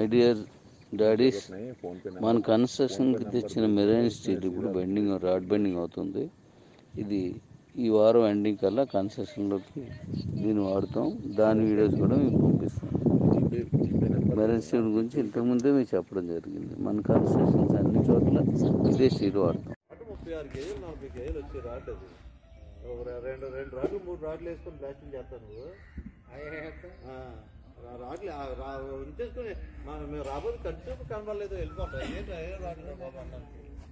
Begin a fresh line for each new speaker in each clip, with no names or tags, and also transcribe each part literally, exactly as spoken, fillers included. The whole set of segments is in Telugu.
మై డియర్ డాడీస్, మన కన్స్ట్రక్షన్కి తెచ్చిన మెరైన్ స్టీల్ ఇప్పుడు బెండింగ్ రాడ్ బెండింగ్ అవుతుంది. ఇది ఈ వారం ఎండింగ్ కల్లా కన్స్ట్రక్షన్లోకి దీన్ని వాడుతాం. దాని వీడియోస్ కూడా మీకు పంపిస్తాం. మెరైన్ స్టీల్ గురించి ఇంతకుముందే మీకు చెప్పడం జరిగింది. మన కన్స్ట్రక్షన్స్ అన్ని చోట్ల ఇదే స్టీల్ వాడతాం.
ముప్పై ఆరు కేజీలు నలభై కేజీలు వచ్చే రాడ్ అది. రెండు రెండు రాడ్లు మూడు రాడ్లు వేసుకొని బ్లాస్టింగ్ చేస్తాను నువ్వు. రాడ్లు ఉంచేసుకుని మేము రాబోదు ఖర్చు కనబడలేదు, వెళ్ళిపోతాం. ఏంటి ఏ రాడ్లు బాబు అన్నాను.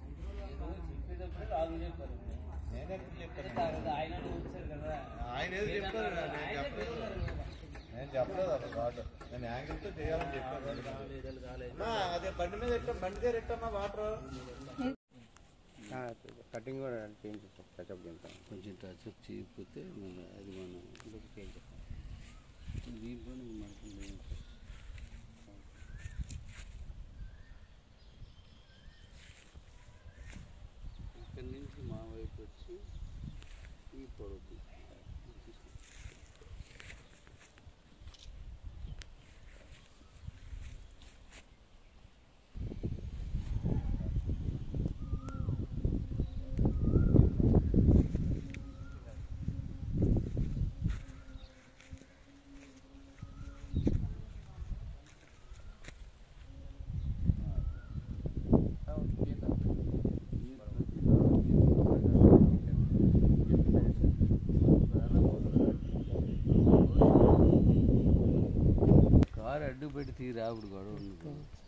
ఆయన ఏదో చెప్తారు, నేను చెప్పలేదు. నేను చెప్పలేదు అసలు రాడ్. నేను యాంగిల్తో చేయాలని చెప్పాను. అదే బండి మీద ఎట్టా, బండి దగ్గర ఎట్టమ్మా వాటర్
కటింగ్ కూడా చేంజ్ టచ్అప్ చేస్తాం.
కొంచెం టచ్అప్ చేయకపోతే అది మనం దీంట్లో మనకు ఇక్కడి నుంచి మా వైపు వచ్చి ఈ పొడవు కారు అడ్డు పెట్టి తీరాపుడు గొడవ